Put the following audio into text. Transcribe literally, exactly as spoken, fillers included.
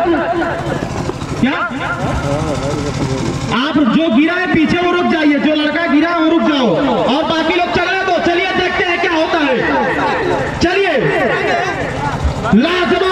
क्या आप जो गिरा है पीछे वो रुक जाइए, जो लड़का गिरा है वो रुक जाओ, और बाकी लोग चल रहे तो चलिए देखते हैं क्या होता है। चलिए लाजवाब